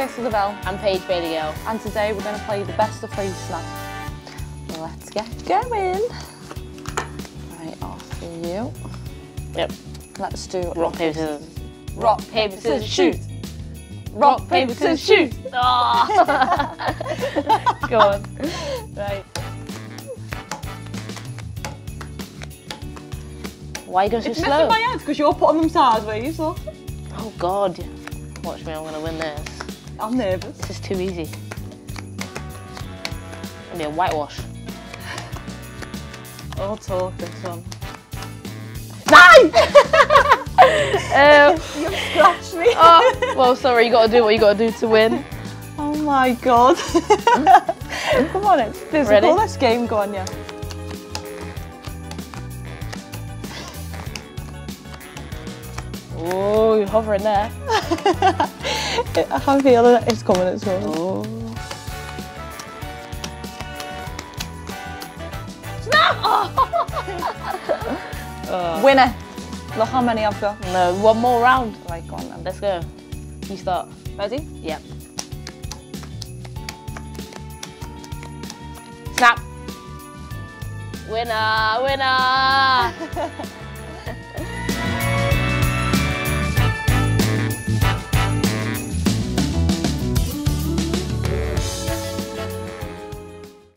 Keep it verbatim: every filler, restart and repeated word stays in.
Kirstie Levell. I'm Paige Bailey-Gayle. And today we're going to play the best of three snap. Let's get going. Right, off to you. Yep. Let's do rock, paper, scissors. Rock, paper, scissors, shoot. Rock, paper, scissors, shoot. Oh. Go on. Right. Why are you going so it's slow? It's messing my head because you're putting them sideways, look. Oh God. Watch me, I'm going to win this. I'm nervous. This is too easy. It's going to be a whitewash. Oh, talk this one. Nine! uh, you scratched me. Oh, well, sorry, you got to do what you got to do to win. Oh my God. Come on, it's physical. Ready? This game, go on, yeah. Oh, you're hovering there. I can feel it. It's coming, it's coming. Oh. Snap! Oh. uh. Winner. Look how many I've got. No, one more round. Right, go on then. Let's go. You start. Ready? Yep. Snap. Winner, winner.